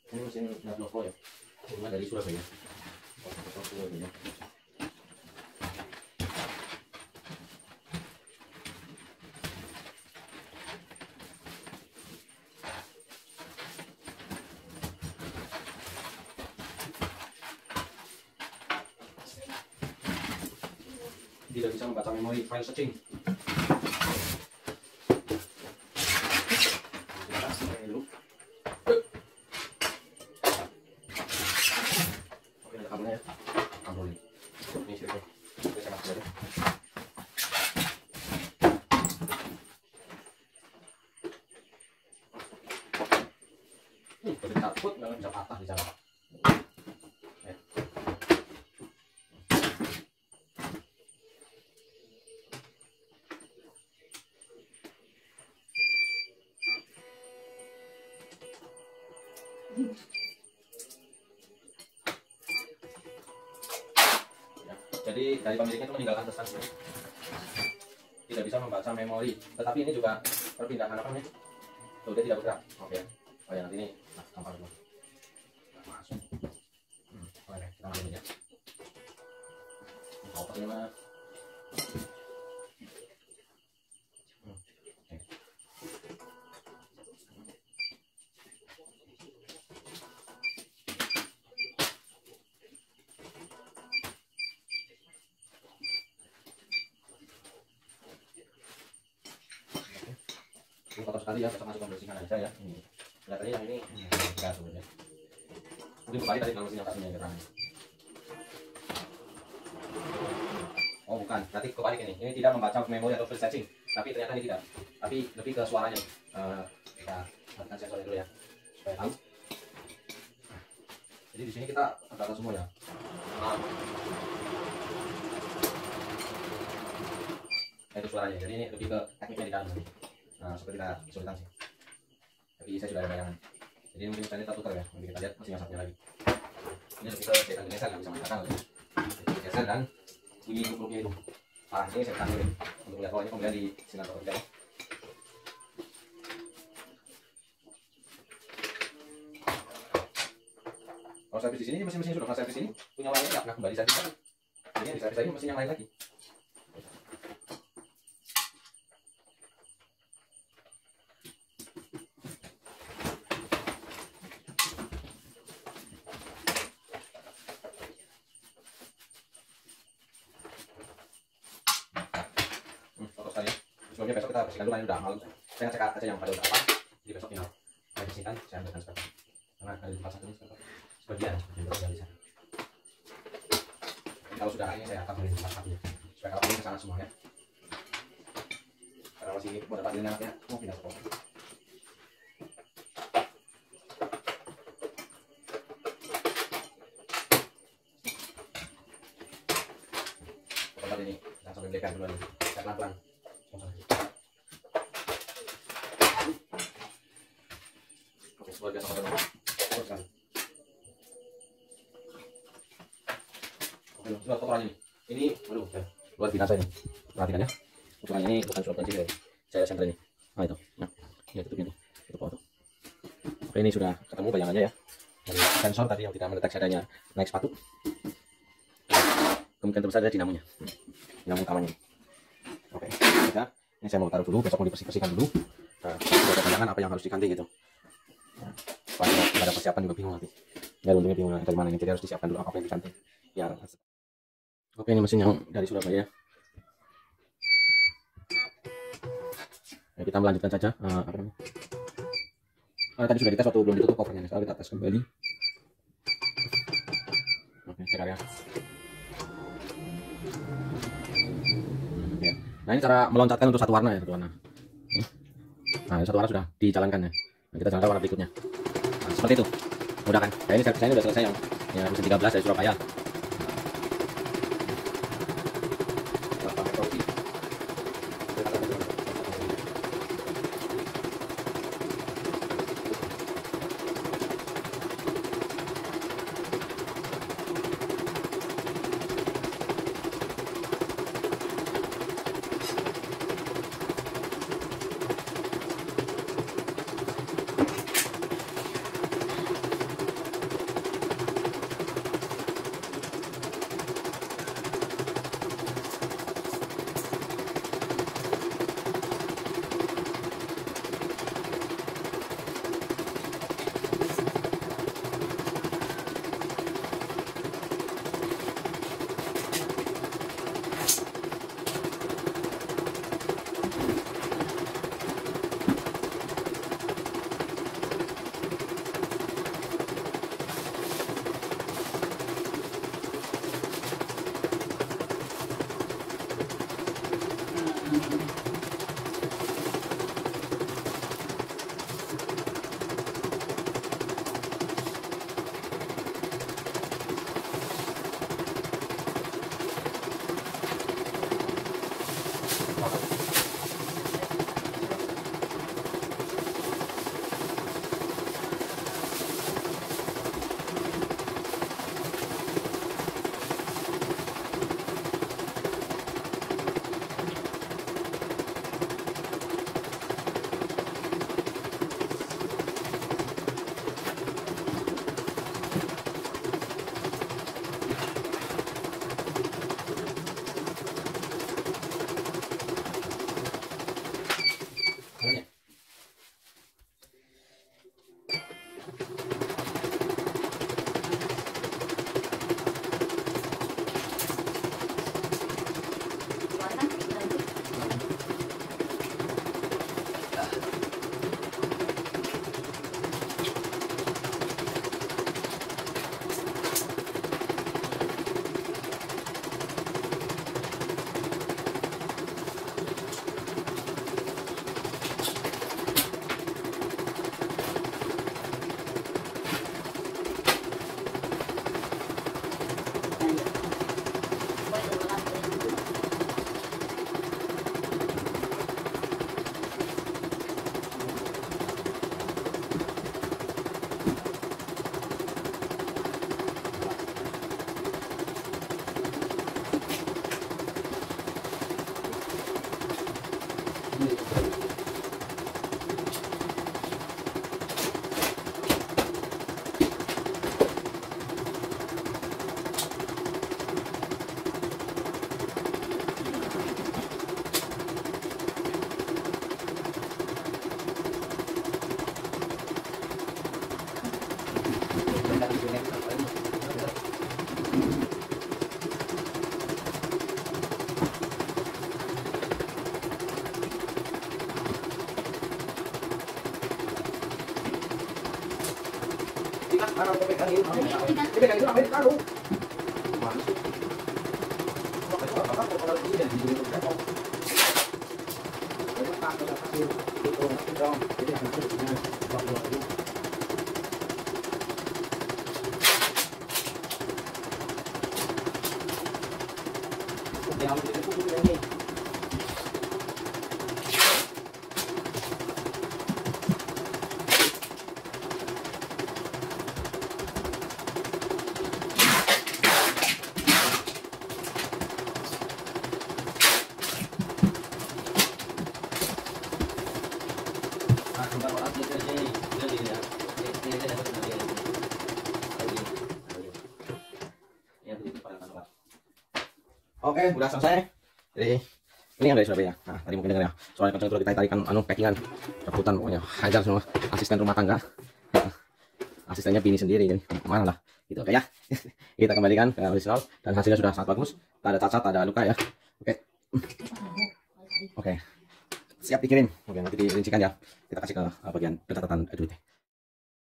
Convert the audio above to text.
Ini mesin Nabloco ya, cuma dari Surabaya. Surabaya. Tidak bisa membaca memori file searching. Oke, ada kabelnya ya. Kabel ini. Ini sirkuit. Oke, saya masuk aja. Kalau takut nggak bisa patah di sana. Ya, jadi dari pemiliknya itu meninggalkan pesan, tidak bisa membaca memori. Tetapi ini juga perpindahan apa namanya? Tuh, dia tidak bergerak. Oke. Oh ya, nanti ini gampang dulu. Masuk. Oke, kita ambil ya. Oke, ini mah. Ini kotor sekali ya, besok masuk pembersihan aja ya. Ini kelihatannya yang ini enggak sebenarnya. Mungkin kembali tadi kalau mesin yang satunya gerak. Oh bukan, berarti kebalik ini. Ini tidak membaca memori atau file setting, tapi ternyata ini tidak. Tapi lebih ke suaranya. Kita matikan sensornya dulu ya, supaya tahu. Jadi di sini kita data semua ya. Nah, itu suaranya. Jadi ini lebih ke tekniknya di dalam. Nah, seperti kita kesulitan sih. Tapi saya sudah ada bayangan. Jadi mungkin misalnya kita tukar ya. Nanti kita lihat mesin yang satunya lagi. Ini lebih ke cetak geser, nggak bisa mengatakan. Geser dan bunyi grup-grupnya itu. Ini saya tekan dulu untuk melihat kalau ini kemudian di sinar atau tidak. Kalau servis di sini mesin-mesin sudah pernah servis ini punya lainnya nggak pernah kembali servis lagi. Jadi yang di servis lagi mesin yang lain lagi. Sebelumnya besok kita bersihkan dulu, ini udah malam. Saya ngecek aja yang pada udah apa. Jadi besok tinggal saya bersihkan, saya ambilkan sekarang. Karena ada di tempat satunya sebagian yang berada di sana. Jadi kalau sudah ini saya akan beli tempat satunya supaya kalau ini ke sana semua ya. Karena masih ini buat dapat anaknya mau pindah sekolah. Tempat ini kita sampai belikan dulu nih. Saya pelan-pelan. Oke, luar biasa teman-teman. Oke, sudah kotorannya nih. Ini, waduh, luar biasa ini. Perhatikan ya. Kotorannya ini bukan surat kunci dari saya senter ini. Nah itu, nah, ini tutupnya tuh, tutup auto. Oke, ini sudah ketemu bayangannya ya. Dari sensor tadi yang tidak mendeteksi adanya naik sepatu. Kemungkinan terbesar ada dinamonya, dinamo utamanya. Oke, sudah. Ini saya mau taruh dulu, besok mau dibersihkan dulu. Nah, ada pandangan apa yang harus diganti gitu. Nah, pas ada persiapan juga bingung nanti. Ya untungnya bingung dari mana ini, jadi harus disiapkan dulu apa yang diganti. Ya. Oke, ini mesin yang dari Surabaya. Ya, kita melanjutkan saja. Apa namanya? Tadi sudah dites waktu belum ditutup covernya. Sekarang kita tes kembali. Oke, cek area. Ya. Nah, ini cara meloncatkan untuk satu warna ya, satu warna. Nah, satu warna sudah dijalankan ya. Nah, kita jalankan warna berikutnya. Nah, seperti itu. Mudah kan? Nah, ini servisnya sudah selesai yang mesin 13 dari Surabaya. Mana pegangin? Pegangin itu namanya ditaruh. Mana sih? Kalau ini dan di repot. Jadi akan terusnya waktu itu. Yang itu ini. Oke, udah selesai. Jadi ini yang dari Surabaya. Nah, tadi mungkin dengar ya. Soalnya kenceng itu kita tarikan packingan, rebutan pokoknya. Hajar semua asisten rumah tangga. Asistennya Bini sendiri. Jadi mana lah. Gitu oke ya. Kita kembalikan ke original dan hasilnya sudah sangat bagus. Tak ada cacat, tak ada luka ya. Oke. Oke. Siap dikirim. Oke, nanti dirincikan ya. Kita kasih ke bagian pencatatan duit.